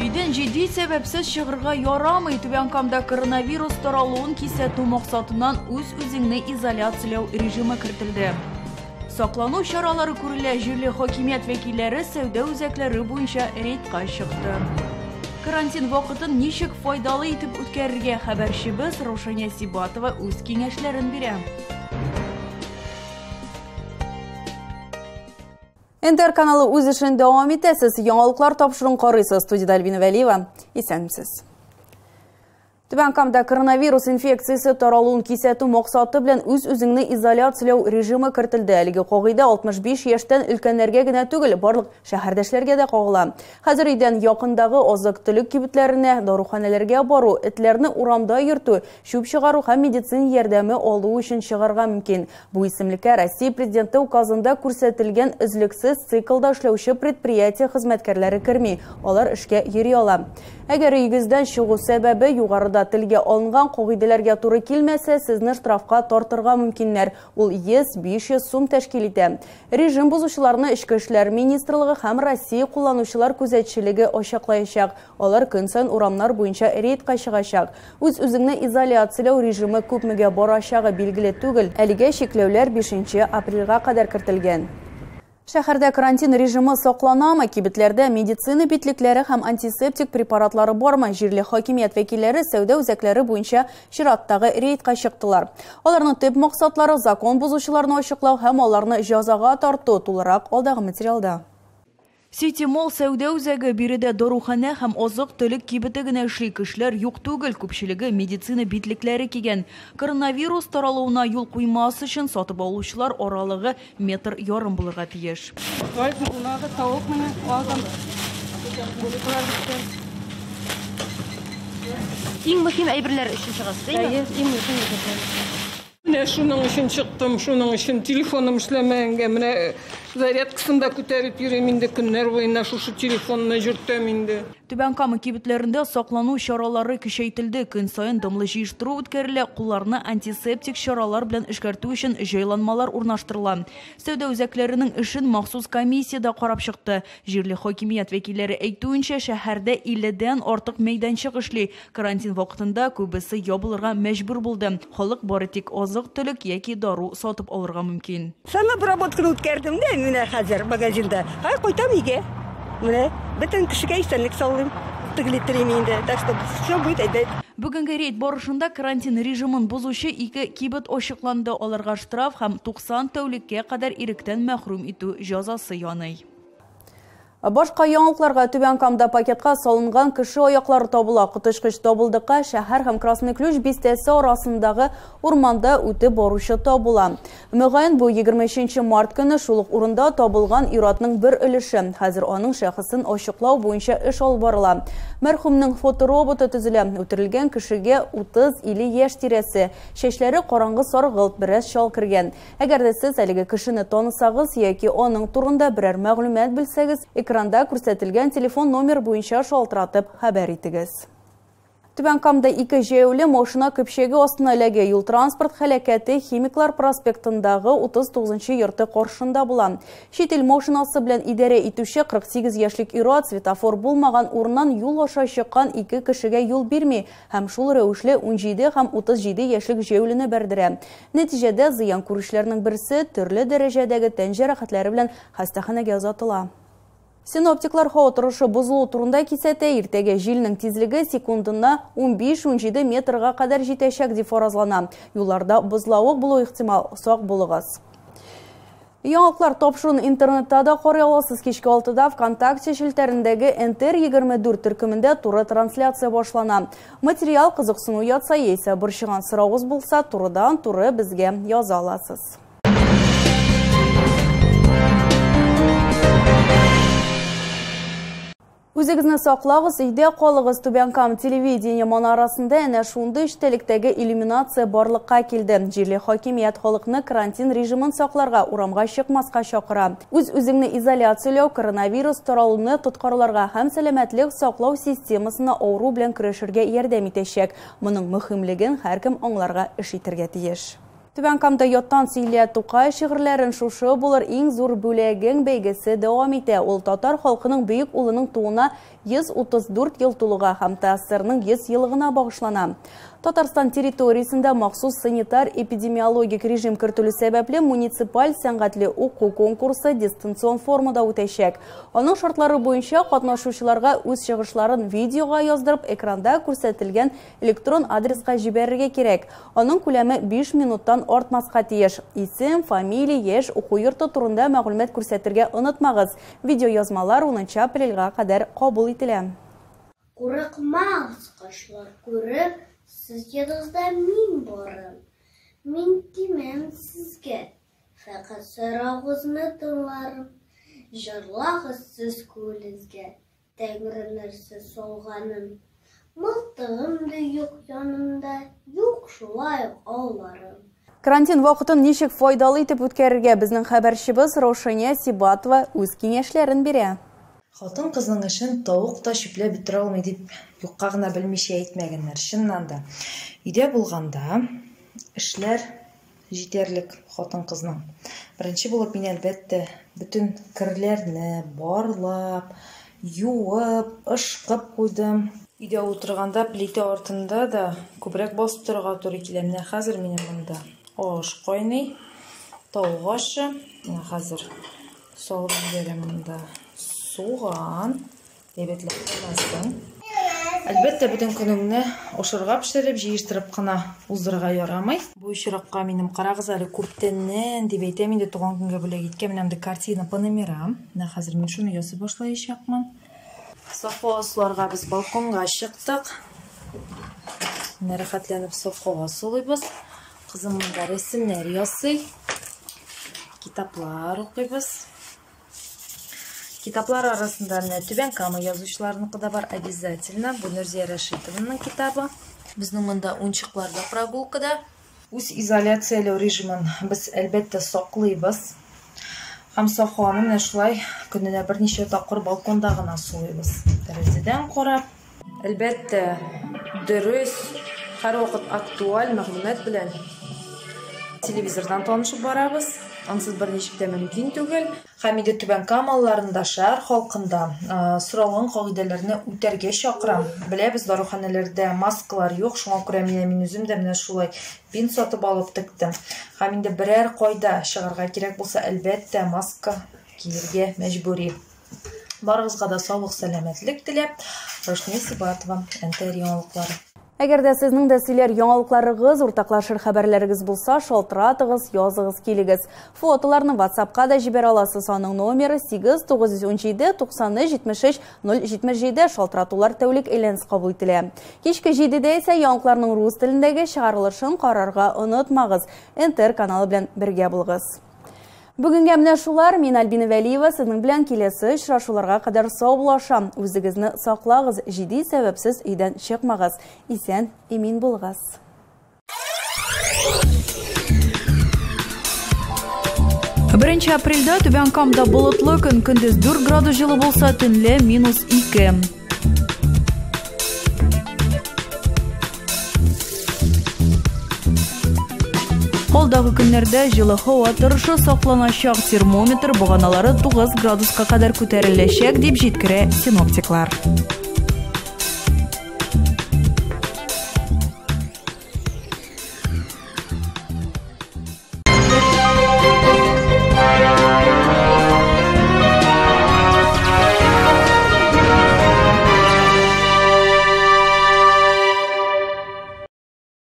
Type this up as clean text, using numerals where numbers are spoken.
Үйден ciddi sebepsiz шығырға ярамый. Түбәнкамда коронавирус таралуын кисәту мақсатынан үз-үзеңне изоляциялау режимы кертелде. Саклану чаралары күрелә, җирле хакимият вәкилләре сәүдә үзәкләре буенча рейдка чыкты. Карантин вакытын ничек файдалы итеп үткәрергә хәбәрчебез Рушания Сибатова үз киңәшләрен бирә. НТР каналы үз эшен дәвам итә. Сез яңалыклар тапшыруын карыйсыз. Студияда Альбина Вәлиева. Исәнмесез. Түбәнкамда коронавирус инфекциясы таралуын кисәтү максаты белән үз-үзеңне изоляциялау режимы кертелде. Әлеге кагыйдә 65 яшьтән өлкәннәргә генә түгел, барлык шәһәрдәшләргә дә кагыла. Хәзер өйдән якындагы азык-төлек кибетләренә, даруханәләргә бару, этләрне урамда йөртү, чүп чыгару һәм медицина ярдәме алу өчен чыгарга мөмкин. Бу исемлеккә Россия президенты указында күрсәтелгән өзлексез циклда эшләүче предприятие хезмәткәрләре керми, алар эшкә йөри ала. Әгәр өйгездән чыгу сәбәбе югарыда телгә алынган кагыйдәләргә туры килмәсә, сезне штрафка тартырга мөмкиннәр. Ул 500 сум тәшкил итә. Режим бозучыларны Эчке эшләр министрлыгы һәм Россия кулланучылар күзәтчелеге ачыклаячак. Алар көн саен урамнар буенча рейдка чыгачак. Үз-үзеңне изоляциялау режимы күпмегә барачагы билгеле түгел. Әлегә чикләүләр 5 апрельгә кадәр кертелгән. Шәһәрдә карантин режимы сакланамы? Кибетләрдә медицина битлекләре һәм антисептик препаратлары бармы? Җирле хакимият вәкилләре сәүдә үзәкләре буенча чираттагы рейдка чыктылар. Аларның төп максатлары закон бозучыларны ачыклау һәм аларны җәзага тарту. Тулырак алдагы материалда. Ситимол сәүдә үзәге биредә даруханә һәм азык-төлек кибете генә эшли, кешеләр юк түгел, күпчелеге медицина битлекләре кигән. Коронавирус таралуына юл куймас өчен сатып алучылар аралыгы 1,5 метр булырга тиеш. Иң мөһим әйберләр өчен чыгасыз, Менә шуның өчен чыктым, шуның өчен телефоным эшләмәгәнгә, менә зарядкасында күтәреп йөрим инде, көннәр буена шушы телефонны җөртәм инде. Түбәнкама кибетләрендә саклану чаралары көчәйтелде. Көн саен дымлы җыештыру үткәрелә, кулларны антисептик чаралар белән эшкәртү өчен җайланмалар урнаштырыла. Сәүдә үзәкләренең эшен махсус комиссияда карап чыкты. Җирле хакимият вәкилләре әйтүенчә, шәһәрдә 50дән артык мәйданчык эшли. Карантин вакытында күбесе ябылырга мәҗбүр булды. Халык бары тик азык-төлек яки дару сатып алырга мөмкин. Сама обработканы үткәрдем дә менә хәзер магазинда. Кайтам өйгә. Менә бөтен кешегә исәнлек саулыйм. Тегелитрим инде. Так что все будет әйбәт. Бүгенге рейд барышында карантин режимын бозучы 2 кибет ачыкланды. Аларга штраф һәм 90 тәүлеккә кадәр иректән мәхрүм итү җәзасы яный. Башка яңалыкларга Түбәнкамда пакетка салынган кеше аяклары табыла. Кытышкыч табылдыкка шәһәр һәм Красный Ключ бистәсе арасындагы урманда үтеп баручы табыла. Мөгаен бу 23 март көне шул ук урында табылган иратның бер өлеше. Хәзер аның шәхесен ачыклау буенча эш алып барыла. Мәрхүмнең фотороботы төзелә. Үтерелгән кешегә 30-50 яшь тирәсе. Чәчләре караңгы саргылт, бераз шал кергән. Әгәр дә сез әлеге кешене танысагыз яки аның турында берәр мәгълүмат белсәгез, экранда күрсәтелгән телефон номер буенча шалтыратып хәбәр итегез. Түбәнкамда 2 җәяүле машина көпчәге астына эләгә. Юл транспорт һәлакәте Химиклар проспектындагы 39-нчы йорты каршында була. Чит ил машинасы белән идарә итүче 48 яшьлек ир-ат светофор булмаган урыннан юл аша чыккан 2 кешегә юл бирми һәм шул рәвешле 17 һәм 37 яшьлек җәяүлене бәрдерә. Нәтиҗәдә зыян күрүчеләрнең берсе төрле дәрәҗәдәге тән җәрәхәтләре белән хастаханәгә озатыла. Синоптиклар һава торышы бозылу турында кисәтә. Иртәгә җилнең тизлеге секундына 15-17 метрга кадәр җитәчәк дип фаразлана. Юлларда бозлавык булу ихтимал, сак булыгыз. Яңалыклар тапшыруын интернетта да карый аласыз. Кичке 6-да ВКонтакте шелтәрендәге НТР24 төркемендә туры трансляция башлана. Материал кызыксыну ятса яисә борчыган сорауыз булса, турыдан-туры безгә яза аласыз. Үзегезне саклагыз, өйдә калыгыз. Түбәнкам телевидение манарасында әнә шундый эчтәлектәге иллюминация барлыкка килде. Җирле хакимият халыкны карантин режимын сакларга, урамга чыкмаска чакыра. Үз-үзеңне изоляциялау коронавирус таралуны тоткарларга һәм сәламәтлек саклау системасына авыру белән көрәшергә ярдәм итәчәк. Моның мөһимлеген һәркем аңларга эш итәргә тиеш. Түбәнкамда яттан Силия Тукай шигырьләрен шушы булыр иң зур бүләгең бәйгесе дәвам итә. Ул татар халкының бөек улының туына 134 ел тулуга һәм ТССРның 100 елыгына багышлана. Татарстан территориясендә махсус санитар-эпидемиологик режим кертелү сәбәпле муниципаль сәнгатьле уку конкурсы дистанцион формада үтәчәк. Аның шартлары буенча катнашучыларга үз чыгышларын видеога яздырып, экранда күрсәтелгән электрон адреска җибәрергә кирәк. Аның күләме 5 минуттан артмаска тиеш. Исем, фамилия, яшь, уку йорты турында мәгълүмат күрсәтергә онытмагыз. Видео язмалар 10 апрельгә кадәр кабул ителә. Курыкмагыз, кашлар күреп, сез яныңызда мин барым. Мин тимәм сезгә, фәкать сорагызны тыңларым. Җырлагыз сез күлезгә, тәңре нәрсә салганым. Мылтыгымды юк янымда, юк шулай ауларым. Карантин вакытын ничек файдалы итеп үткәрергә безнең хәбәрчебез Рошания Сибатова үз киңәшләрен бирә. Хатын кызның эшен тавык та чүпләп бетерә алмый дип юкка гына белмичә әйтмәгәннәр. Чыннан да. Өйдә булганда эшләр җитәрлек хатын кызның. Беренче булып мин әлбәттә бүтән кирләрне барлап, юып, ышкып куйдым. Өйдә утырганда плита артында да күбрәк басып торырга туры килә. Менә хәзер минем монда аш кайный, тавык ашы. Менә хәзер салып җибәрәм монда. Суган, әйбәтләп куймасын. Әлбәттә, бүтән көнеңне ашырга пешереп, җыештырып кына уздырырга ярамый. Бу очракка минем карагыз әле күптәннән дип әйтәм инде туган көнгә бүләк иткән менә монда картина Панамера. Менә хәзер мин шуны ясый башлаячакмын. Софага суларга без балконга чыктык. Менә рәхәтләнеп софага сулыйбыз. Кызым монда рәсемнәр ясый. Китаплар укыйбыз. Китаплар арасында Түбәнкама язучыларыныкы да бар обязательно. Бу Нурзия Рашитованың китабы. Безнең монда унчыкларда прогулкада. Үз изоляцияләү режимын без әлбәттә саклыйбыз. Һәм Софаны менә шулай көненә берничә тапкыр балконда гына сулыйбыз. Тәрәзәдән карап, әлбәттә дөрес, һәрвакыт актуаль мәгълүмат белән телевизордан танышып барабыз. Ансыз берничек тә мөмкин түгел. Һәм инде Түбәнкамаларында, шәһәр халкында соралган кагыйдәләрне үтәргә чакырам. Беләбез, даруханәләрдә маскалар юк, шуңа күрә мин үзем дә менә шулай бин сатып алып тектем. Һәм инде берәр кайда чыгарга кирәк булса, әлбәттә маска киергә мәҗбүри. Барыгызга да саулык, сәламәтлек теләп, Рошния Сибатова, НТР яңалыклары. Әгәр дә сезнең дә сөйләр яңалыкларыгыз, уртаклашыр хәбәрләрегез булса, шалтыратыгыз, языгыз килегез. Фотоларны WhatsApp-ка да җибәрә аласыз. Аның номеры 8917 93 077. Шалтыратулар тәүлек әйләнис кабул ителә. Кичке 7-дә исә яңалыкларның рус телендәге чыгарылышын карарга онытмагыз. НТР каналы белән бергә булыгыз. Бүгенгә менә шулар. Мин Альбина Вәлиева сезнең белән киләсе очрашуларга кадәр сау булашам. Үзегезне саклагыз, җитди сәбәпсез өйдән чыкмагыз. Исән, имин булыгыз. Беренче апрельдә Түбәнкамда болытлы, көндез 4 градус җылы булса, төнлә -2. Алдагы көннәрдә җылы һава торышы сакланачак, термометр баганалары 9 градуска кадәр күтәреләчәк дип җиткерә синоптиклар.